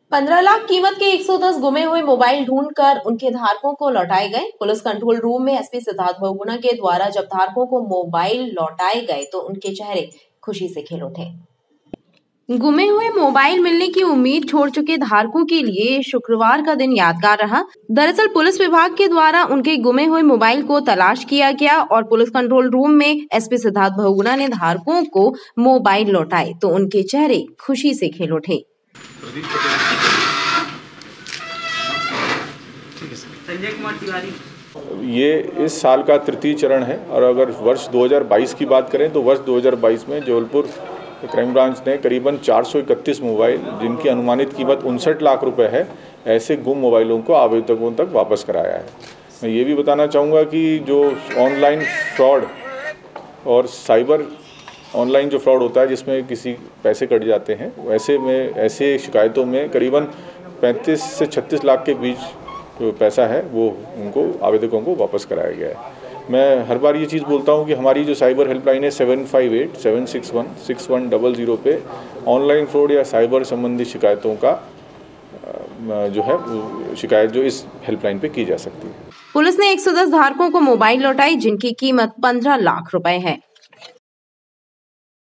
15 लाख कीमत के 110 गुमे हुए मोबाइल ढूंढकर उनके धारकों को लौटाए गए। पुलिस कंट्रोल रूम में एसपी सिद्धार्थ बहुगुणा के द्वारा जब धारकों को मोबाइल लौटाए गए तो उनके चेहरे खुशी से खिल उठे। गुमे हुए मोबाइल मिलने की उम्मीद छोड़ चुके धारकों के लिए शुक्रवार का दिन यादगार रहा। दरअसल पुलिस विभाग के द्वारा उनके गुमे हुए मोबाइल को तलाश किया गया और पुलिस कंट्रोल रूम में एसपी सिद्धार्थ बहुगुणा ने धारकों को मोबाइल लौटाए तो उनके चेहरे खुशी से खिल उठे। संजय कुमार तिवारी। ये इस साल का तृतीय चरण है और अगर वर्ष 2022 की बात करें तो वर्ष 2022 में जबलपुर क्राइम ब्रांच ने करीबन 431 मोबाइल जिनकी अनुमानित कीमत 59 लाख रुपए है, ऐसे गुम मोबाइलों को आवेदकों तक वापस कराया है। मैं ये भी बताना चाहूँगा कि जो ऑनलाइन फ्रॉड और साइबर ऑनलाइन जो फ्रॉड होता है जिसमें किसी पैसे कट जाते हैं, ऐसे शिकायतों में करीबन 35 से 36 लाख के बीच जो पैसा है वो उनको आवेदकों को वापस कराया गया है। मैं हर बार ये चीज़ बोलता हूँ कि हमारी जो साइबर हेल्पलाइन है 7587616100 पे ऑनलाइन फ्रॉड या साइबर संबंधी शिकायतों का जो है शिकायत जो इस हेल्पलाइन पे की जा सकती है। पुलिस ने 110 धारकों को मोबाइल लौटाई जिनकी कीमत 15 लाख रुपए है।